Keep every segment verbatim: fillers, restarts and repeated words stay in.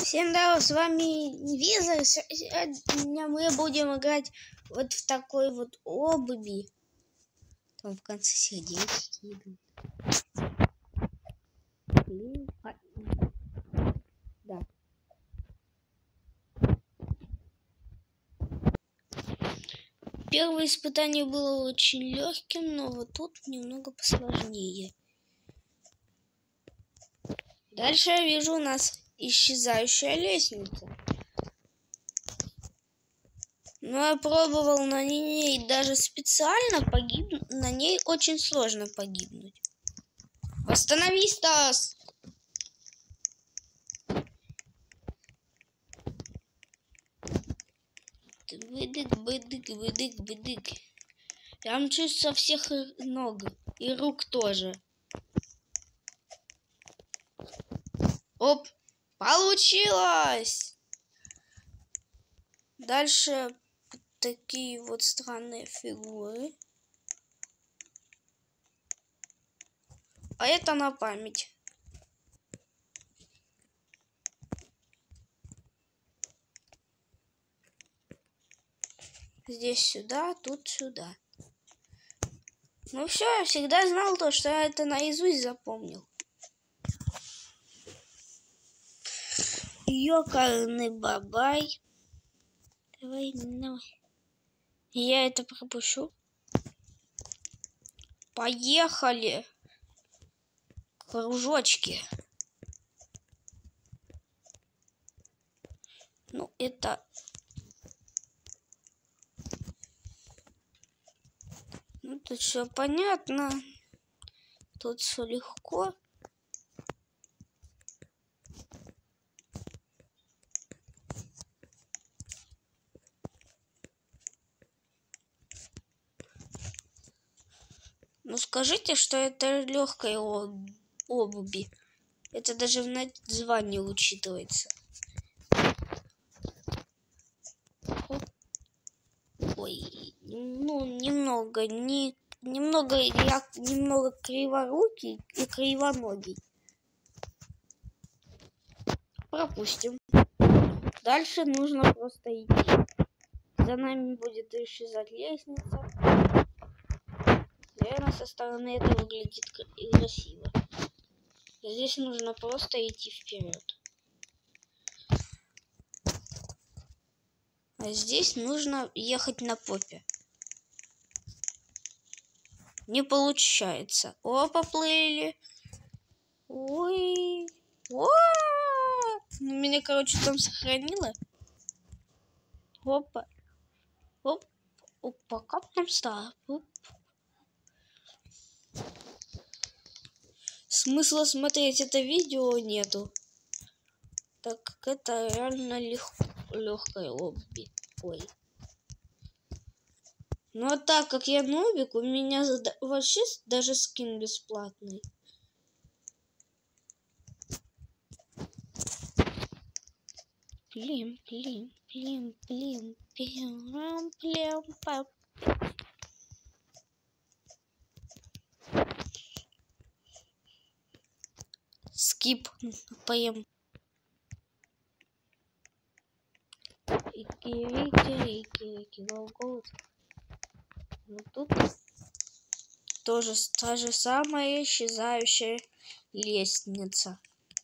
Всем здорово, с вами Визер. Сегодня мы будем играть вот в такой вот обуви. Там в конце сердечки идут. А, да. Первое испытание было очень легким, но вот тут немного посложнее. Дальше я вижу у нас исчезающая лестница. Но я пробовал на ней даже специально погибнуть. На ней очень сложно погибнуть. Восстановись, Стас! Выдык, выдык, выдык, выдык. Я мчусь со всех ног. И рук тоже. Оп! Получилось! Дальше такие вот странные фигуры. А это на память. Здесь сюда, тут сюда. Ну все, я всегда знал то, что я это наизусть запомнил. Ёкарный бабай. Давай, давай. Я это пропущу. Поехали. Кружочки. Ну, это... Ну, тут все понятно. Тут все легко. Ну, скажите, что это легкая об... обуви. Это даже в названии учитывается. Ой, ну, немного, не, немного, я немного криворукий и кривоногий. Пропустим. Дальше нужно просто идти. За нами будет исчезать лестница. Наверное, со стороны это выглядит красиво. Здесь нужно просто идти вперед. А здесь нужно ехать на попе. Не получается. О, поплыли. Ой. О! Меня, короче, там сохранило. Опа. Оп. Опа, как там стало? Оп. Смысла смотреть это видео нету. Так как это реально легко. Легкая обувь. Ой. Ну а так как я нубик, у меня вообще даже скин бесплатный. Плим, плим, плим, плим, плим, плим, плим. Скип. Поем. Ну, тут тоже та же самая исчезающая лестница.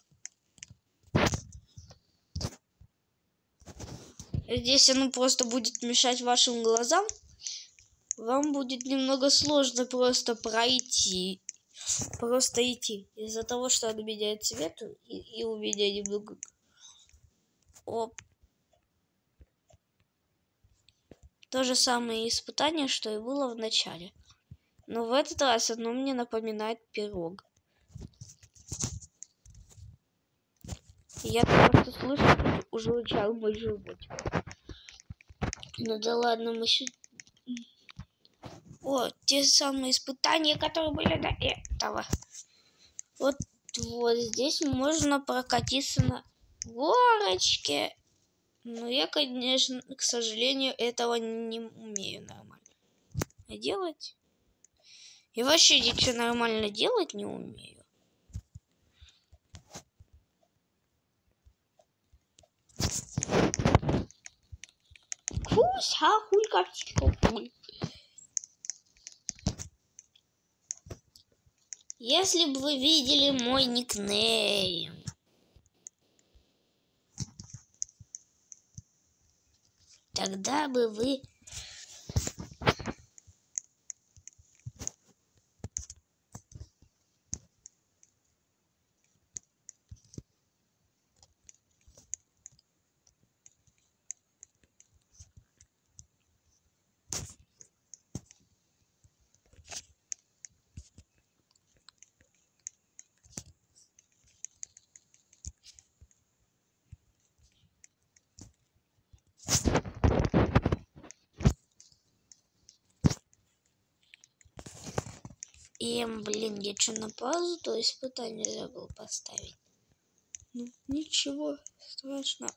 Здесь оно просто будет мешать вашим глазам. Вам будет немного сложно просто пройти. Просто идти. Из-за того, что он меняет цвет и, и у меня немного... Оп. То же самое испытание, что и было в начале. Но в этот раз оно мне напоминает пирог. Я просто слышу, уже учал мой животик. Ну да ладно, мы сюда... О, те самые испытания, которые были до этого. Вот, вот здесь можно прокатиться на горочке. Но я, конечно, к сожалению, этого не умею нормально делать. И вообще ничего нормально делать не умею. Вся хулька птичка. Если бы вы видели мой никнейм. Тогда бы вы... И, блин, я что, на паузу, то испытание забыл поставить. Ну, ничего страшного.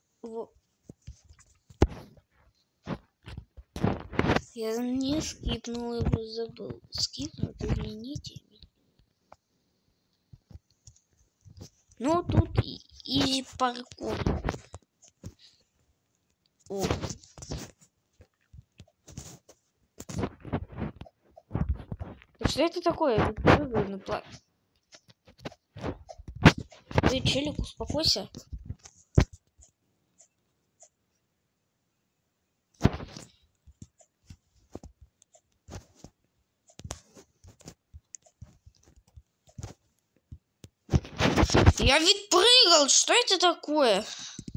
Я не скипнул его, забыл. Скипнуть, извините. Ну, тут изи паркур. О. Что это такое? Ты, челик, успокойся. Я ведь прыгал, что это такое?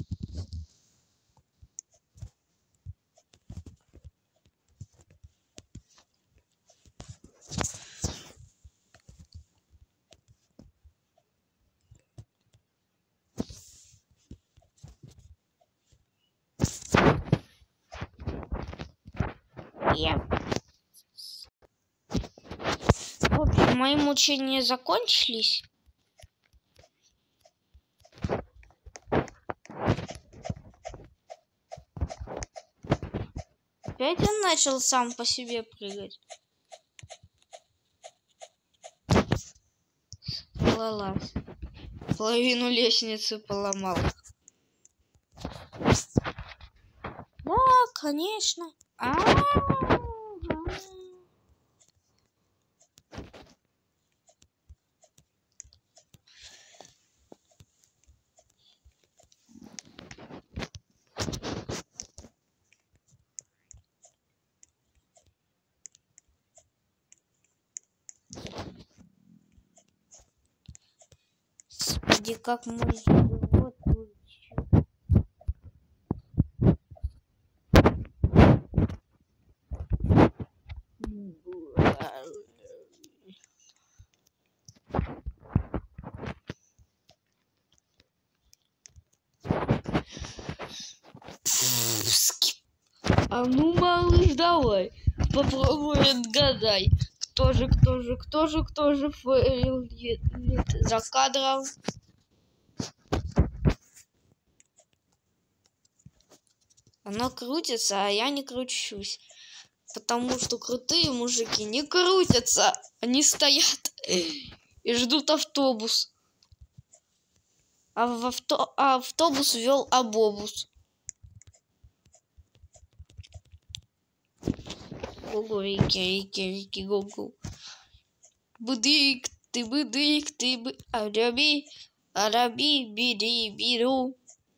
Я... В общем, мои мучения закончились. Опять он начал сам по себе прыгать. Лалас. Половину лестницы поломал. Да, конечно. А-а-а. Господи, как мой живот получил. А ну, малыш, давай, попробуй отгадай. Кто же, кто же, кто же, кто же фейлит за кадром? Оно крутится, а я не кручусь. Потому что крутые мужики не крутятся. Они стоят и ждут автобус. А в авто... а автобус вел Абобус. Гугу, рики, рики, рики, гугу. Будик, ты будик, ты бы... Араби, араби, бири, биру.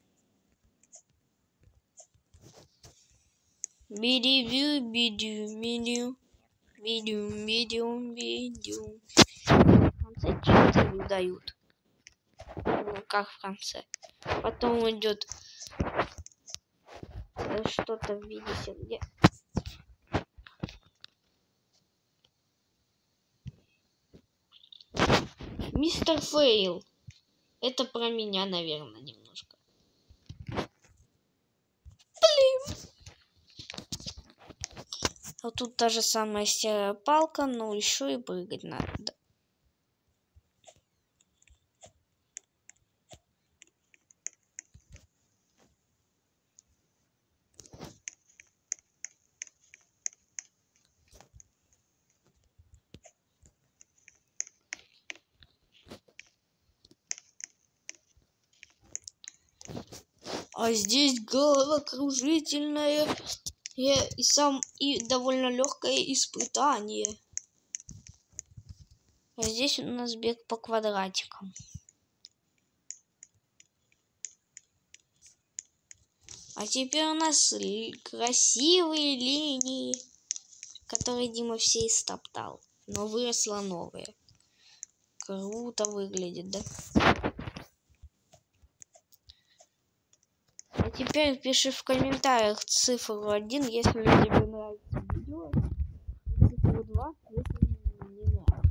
Бири, бидю, бидю, бидю, бидю, бидю. В конце чипсы дают. Ну, как в конце. Потом идет что-то в виде сердца. Мистер Фейл. Это про меня, наверное, немножко. Блин. А тут та же самая серая палка, но еще и прыгать надо. А здесь головокружительная И, и сам и довольно легкое испытание. А здесь у нас бег по квадратикам. А теперь у нас красивые линии, которые Дима все истоптал. Но выросло новое. Круто выглядит, да? А теперь пиши в комментариях цифру один, если тебе нравится видео, и цифру два, если не нравится.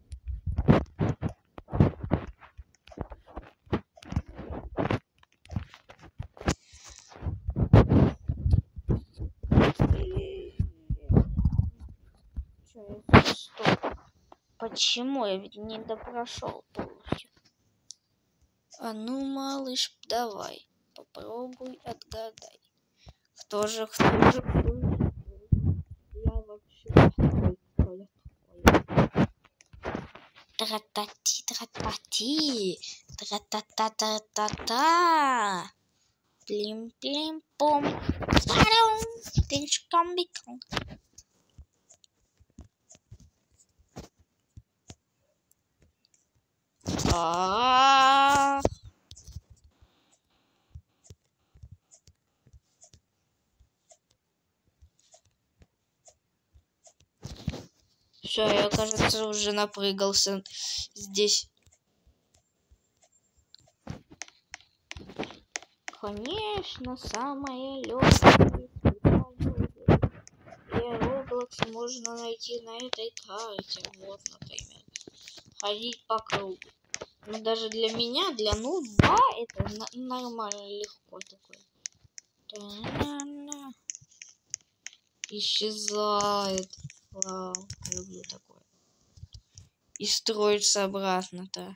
Что? Почему я ведь не допрошел полностью? А ну, малыш, давай, попробуй отгадай. Кто же, кто же, кто же? Я вообще такой, кто я такой? Тра-та-ти, тра-та-ти, тра-та-та-та-та-та. Плим-плим-пом. Парам, пинчком-биком. А-а-а. Все, я, кажется, уже напрыгался здесь. Конечно, самое легкое и Roblox можно найти на этой карте. Вот, например, ходить по кругу. Но даже для меня, для нуба, это нормально легко такое. Та-на-на. Исчезает. Вау, люблю такое. И строится обратно-то.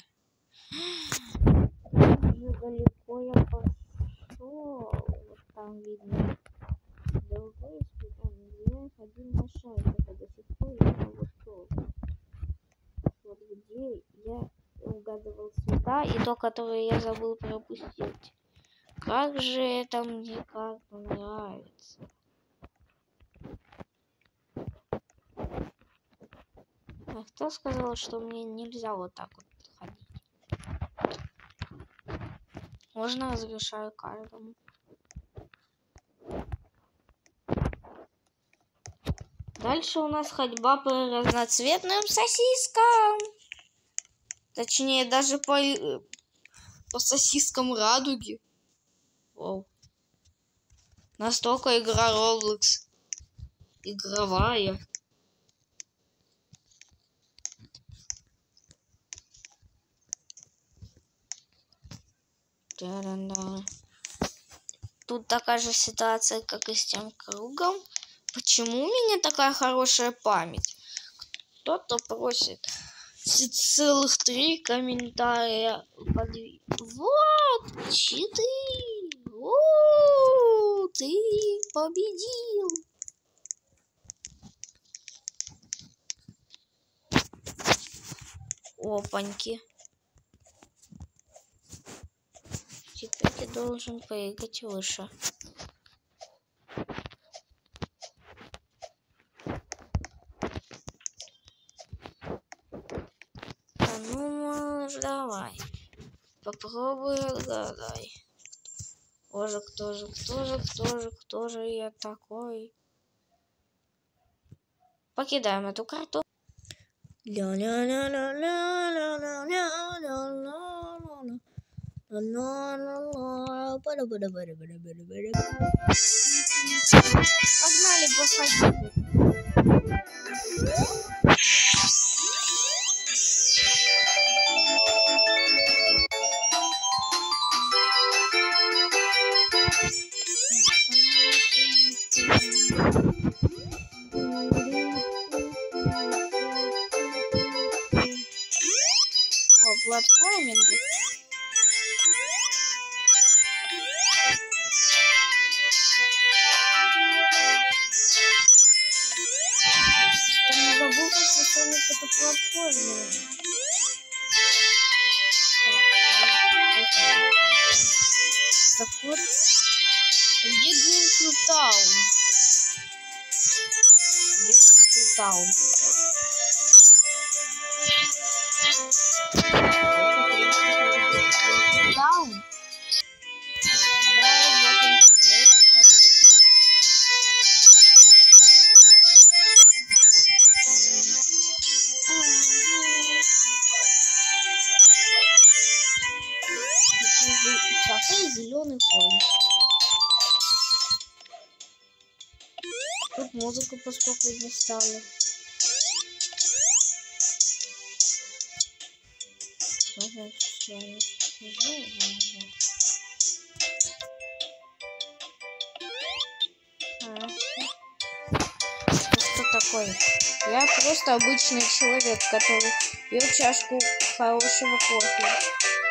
Уже далеко я пошел. Вот там видно. Другой испытание. Я ходил на шайке, а до сих пор я вот тоже. Вот где я угадывал цвета и то, которое я забыл пропустить. Как же это мне как нравится. А кто сказал, что мне нельзя вот так вот ходить? Можно разрешаю каждому. Дальше у нас ходьба по разноцветным сосискам. Точнее, даже по, по сосискам радуги. Воу. Настолько игра Roblox игровая. Та-да-да. Тут такая же ситуация, как и с тем кругом. Почему у меня такая хорошая память? Кто-то просит целых три комментария под... Вот, четыре. О, ты победил. Опаньки. Теперь ты должен прыгать выше. А ну, малыш, давай. Попробуй отгадай. Боже, кто же, кто же, кто же, кто же я такой? Покидаем эту карту. Погнали, походи. О, платформинг. Не забыл, что Соник это платформинг. Так вот, где Greenfield Town? таун. Таун. Кафе «Зеленый холм». Тут музыка поспокойнее стала. Можно тут с вами что такое? Я просто обычный человек, который пьет чашку хорошего кофе.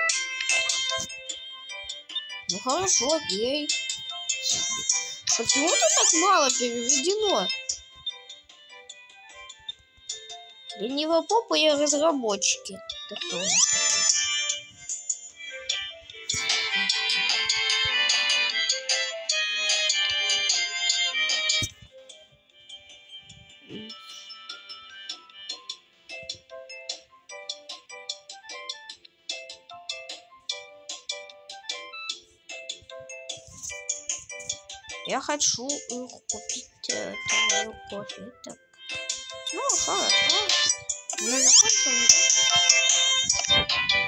Ну хорошо, окей. Почему тут так мало переведено? Ленивопопые разработчики. Это кто у нас такой? Я хочу их купить э, твою кофе. Так. Ну, хорошо. Мы закончили, да?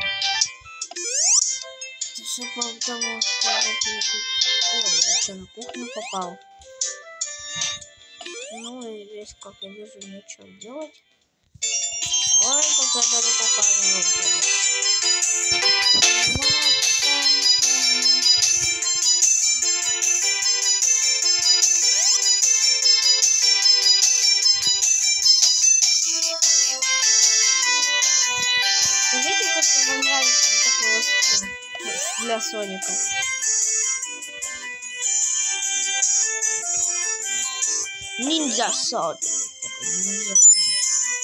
Это все потому, что я Ой, я что, на кухню попал? Ну и здесь, как я вижу, нечего делать. Ой, как я далеко камеру. Скажите, как вам нравится вот такой скин для Соника? Ниндзя Соник. Ниндзя Соник.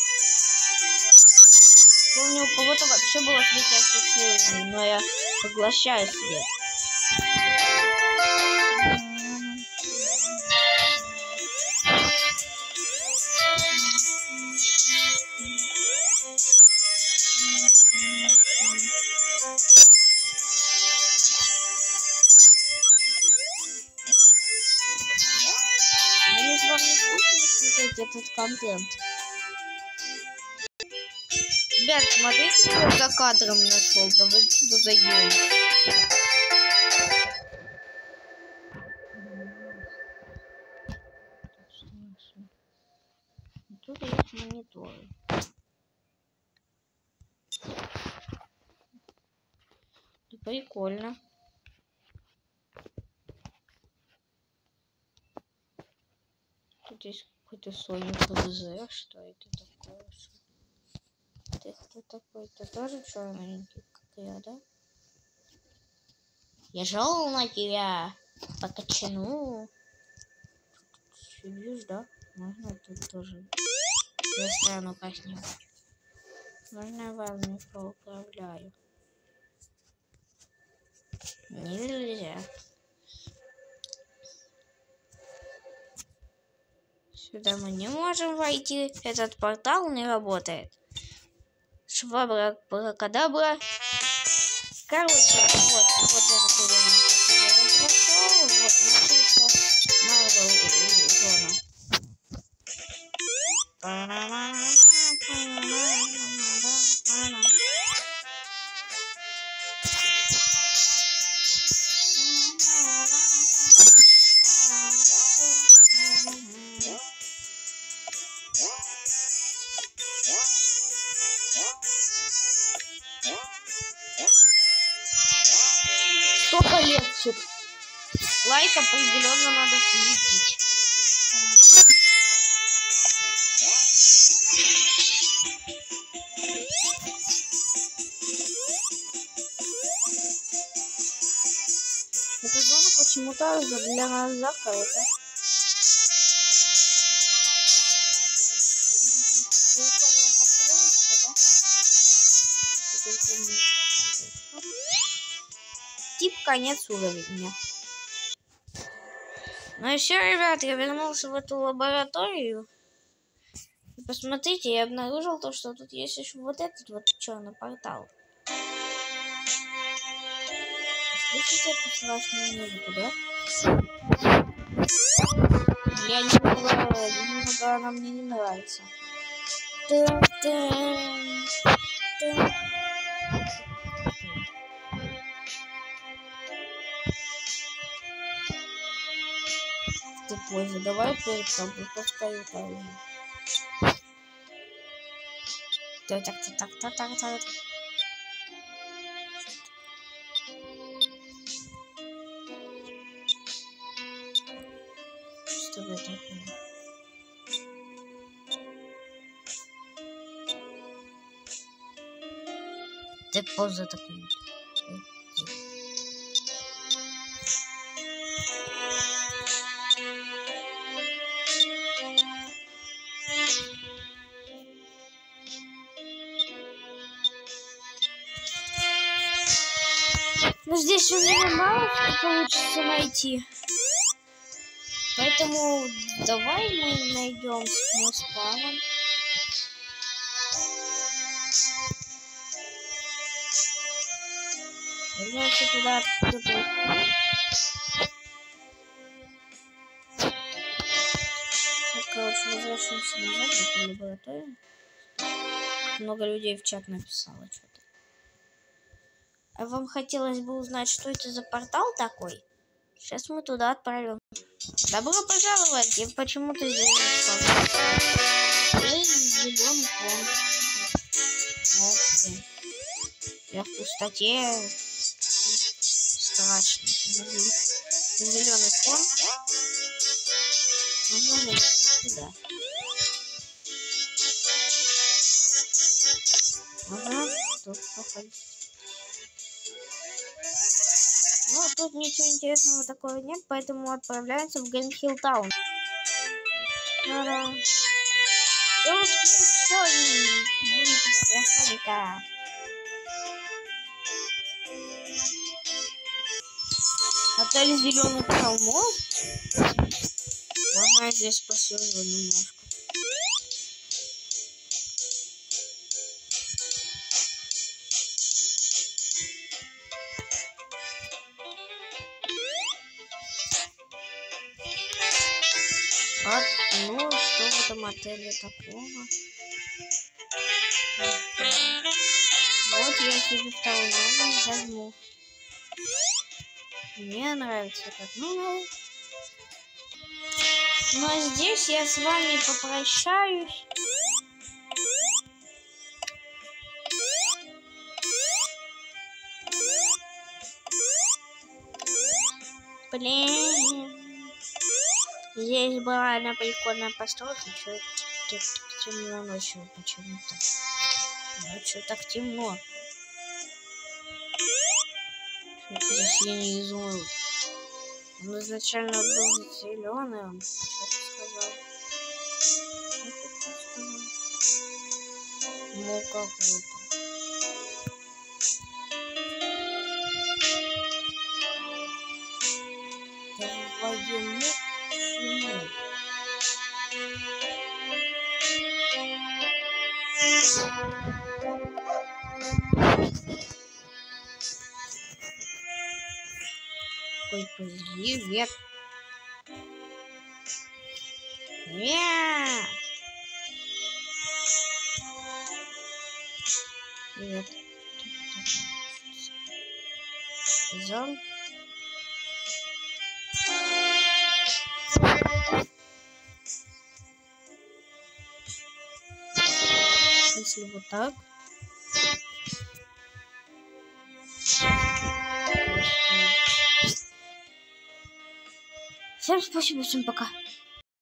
Помню, у кого-то вообще было светящее свет, но я поглощаю свет. Надеюсь, вам не скучно смотреть этот контент. Ребят, смотрите, что я за кадром нашел. Давайте туда зайдем. Тут есть мониторы. Да прикольно. Тут есть какой-то Соник РЗ. Что это такое? Ты кто такой? Ты тоже черненький, как я, да? Я жал на тебя по качану. Сидишь, да? Можно тут тоже. Я стану как-нибудь. Можно я вами поуправляю? Нельзя. Сюда мы не можем войти. Этот портал не работает. Швабра, бракадабра. Короче, вот, вот этот уровень. Я прошел, вот начался Марвел зона. Столько легче. Лайк определенно надо включить. Эта зона почему-то для нас закрыта. Тип конец уровня. Ну и все, ребят, я вернулся в эту лабораторию. посмотрите, я обнаружил то, что тут есть еще вот этот вот черный портал. Слышите эту страшную музыку, да? Я немного, немного она мне не нравится. Ты позже, давай перед тобой повторю также. Так, так, так, так, так, так. Что это такое? Ты поза такой. Но здесь у меня мало что получится найти. Поэтому давай мы найдем мой спавн. Вернемся туда, откуда приходим. Вот, короче, возвращаемся назад в эту лабораторию. Много людей в чат написало что-то. А вам хотелось бы узнать, что это за портал такой? Сейчас мы туда отправим. Добро пожаловать! Я почему-то здесь не спал. Здесь зеленый фон. Я в пустоте. Страшно. Зеленый фон. Можно зайти сюда. Ага, тут походить. Ну, тут ничего интересного такого нет, поэтому отправляемся в Гринхилл Таун. Та-да! Все, и будет красавика. Отель Зеленых холмов. Ага, здесь посижу немножко. А, ну, что в этом отеле такого? Вот я себе второй номер возьму. Мне нравится этот номер. Ну а здесь я с вами попрощаюсь. Блин. Здесь была одна прикольная постройка. Чё так темно ночью почему-то? Ночью так темно. Здесь я не изумруд. Он изначально был зеленый, он что-то сказал. Что-то сказал. Ну какой-то. Твоему чему? Какой привет. Нет. Привет. Зон. Если вот так. Всем спасибо, всем пока.